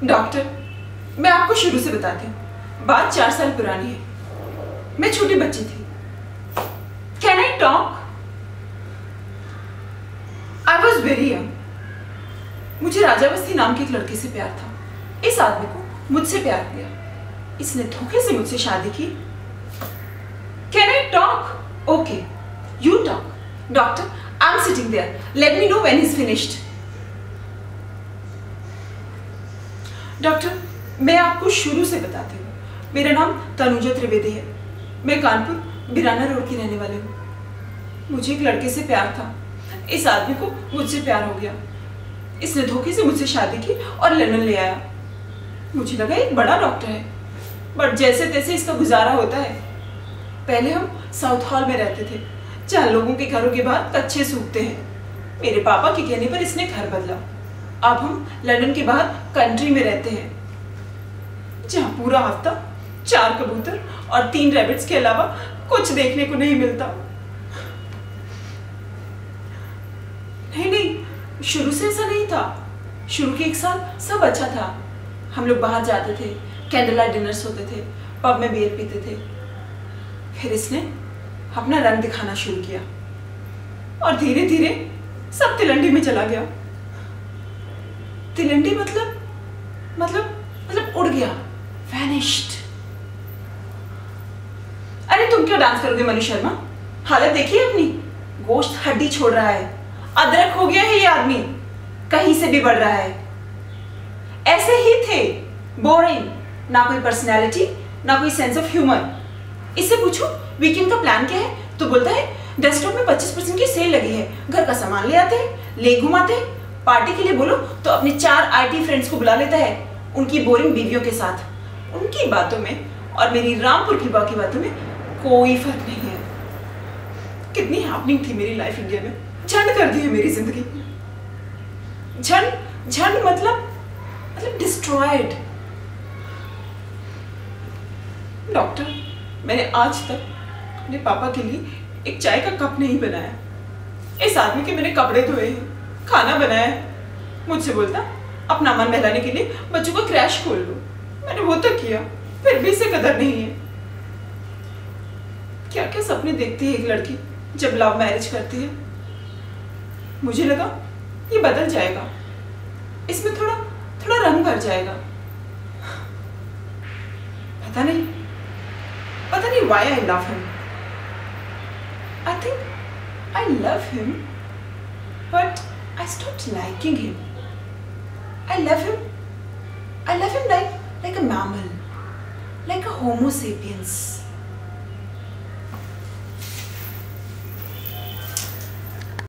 Doctor, मैं आपको शुरू से बताती हूँ, बात 4 साल पुरानी है। मैं छोटी बच्ची थी। Can I talk? I was very young. मुझे राजावस्थी नाम के एक लड़के से प्यार था। इस आदमी को मुझसे प्यार किया। इसने धोखे से मुझसे शादी की। Can I talk? Okay, you talk. Doctor, I am sitting there, let me know when he is finished. Doctor, मैं आपको शुरू से बताती हूँ। मेरा नाम तनुजा त्रिवेदी है। मैं कानपुर बिराना रोड की रहने वाली हूँ। मुझे एक लड़के से प्यार था। इस आदमी को मुझसे प्यार हो गया। इसने धोखे से मुझसे शादी की और लंदन ले आया। मुझे लगा एक बड़ा डॉक्टर है, बट जैसे तैसे इसका गुजारा होता है। पहले हम साउथ हॉल में रहते थे, जहाँ लोगों के घरों के बाहर कच्चे सूखते हैं। मेरे पापा के कहने पर इसने घर बदला। अब हम लंदन के बाहर कंट्री में रहते हैं, जहाँ पूरा हफ्ता 4 कबूतर और 3 रैबिट्स के अलावा कुछ देखने को नहीं मिलता। नहीं, शुरू से ऐसा नहीं था। शुरू के 1 साल सब अच्छा था। हम लोग बाहर जाते थे, कैंडल लाइट डिनर्स होते थे, पब में बियर पीते थे। फिर इसने अपना रंग दिखाना शुरू किया और धीरे धीरे सब तिलंडी में चला गया। तिलंडी मतलब उड़ गया, वैनिश्ड। अरे तुम क्यों डांस करोगे मनु शर्मा? हालत देखिए अपनी, गोश्त हड्डी छोड़ रहा है। अदरक हो गया है ये आदमी, कहीं से भी बढ़ रहा है। ऐसे ही थे, बोरिंग, ना कोई पर्सनैलिटी, ना कोई सेंस ऑफ ह्यूमर। इससे पूछो वीकेंड का प्लान क्या है तो बोलता है डेस्कटॉप में 25% की सेल लगी है, घर का सामान ले आते हैं, ले घुमाते हैं। पार्टी के लिए बोलो तो अपने 4 IT फ्रेंड्स को बुला लेता है, उनकी बोरिंग बीवियों के साथ। उनकी बातों में और मेरी रामपुर की बाकी बातों में कोई फर्क नहीं है। कितनी हैपनिंग थी मेरी लाइफ इंडिया में, झंड कर दी है मेरी जिंदगी। झंड मतलब डिस्ट्रॉयड। डॉक्टर, मैंने आज तक अपने पापा के लिए एक चाय का कप नहीं बनाया। इस आदमी के मैंने कपड़े धोए, खाना बनाया। मुझसे बोलता अपना मन बहलाने के लिए बच्चों का क्रैश खोल लो। मैंने वो तो किया, फिर भी इसे कदर नहीं है। क्या क्या सपने देखती है एक लड़की जब लव मैरिज करती है। मुझे लगा ये बदल जाएगा, इसमें थोड़ा रंग भर जाएगा। पता नहीं why I love him. I think I love him, but I stopped liking him. I love him like a mammal, like a Homo sapiens.